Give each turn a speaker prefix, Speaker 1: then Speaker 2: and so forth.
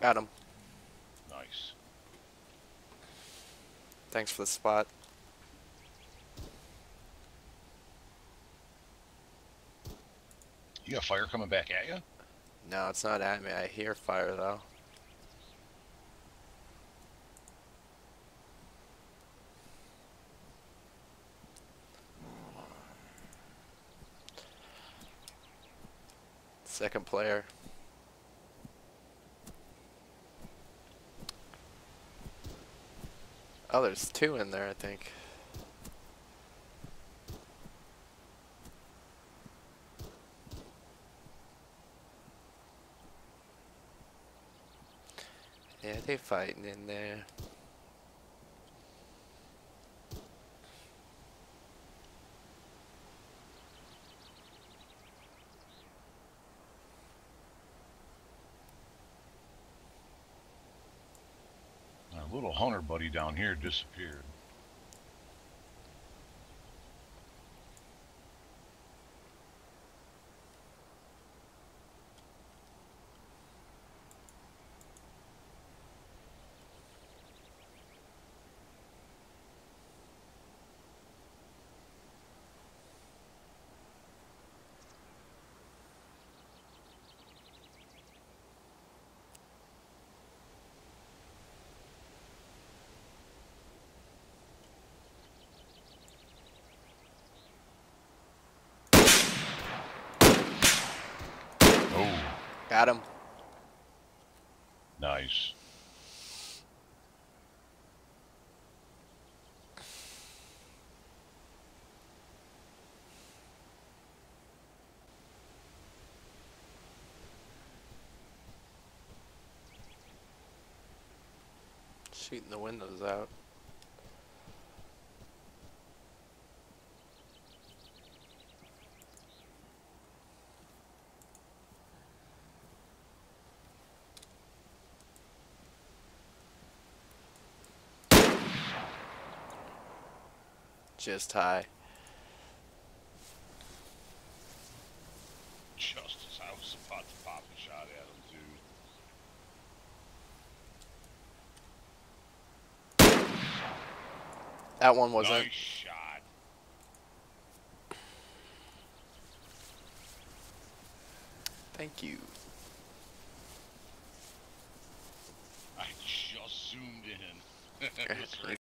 Speaker 1: Got him.
Speaker 2: Nice.
Speaker 1: Thanks for the spot.
Speaker 2: You got fire coming back at you?
Speaker 1: No, it's not at me. I hear fire though. Second player. Oh, there's two in there, I think. Yeah, they fighting in there.
Speaker 2: My little hunter buddy down here disappeared. Oh,
Speaker 1: Got him.
Speaker 2: nice.
Speaker 1: Shooting the windows out. Just high.
Speaker 2: Just as I was about to pop a shot at him,
Speaker 1: That one
Speaker 2: dude.
Speaker 1: wasn't.
Speaker 2: Nice shot.
Speaker 1: Thank you.
Speaker 2: I just zoomed in. It was right